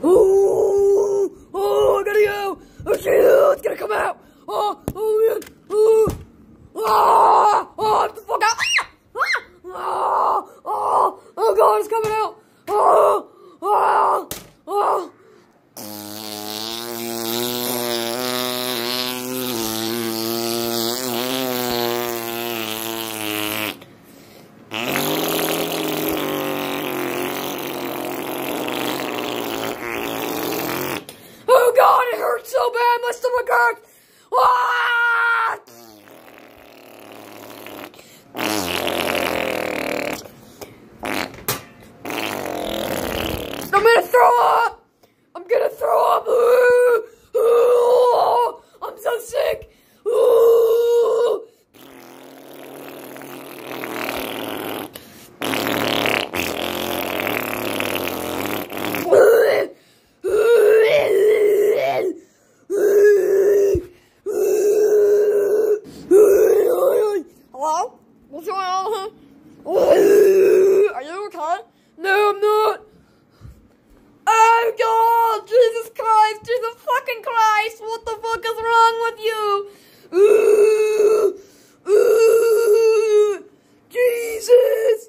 I gotta go. Oh shit, it's gonna come out. Oh man. Get the fuck out. Oh god, it's coming out. Oh god, it hurts so bad, my stomach hurts. I'm gonna throw up! I'm gonna throw up! I'm so sick! Hello? What's going on? Are you okay? No, I'm not. Oh god, Jesus Christ, Jesus fucking Christ, what the fuck is wrong with you? Jesus!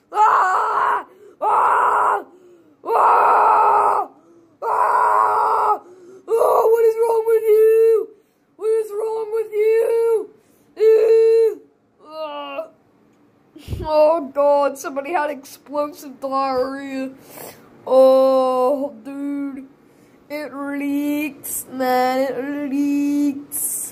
What is wrong with you? What is wrong with you? Oh god, somebody had explosive diarrhea. Oh, dude. It leaks, man. It leaks.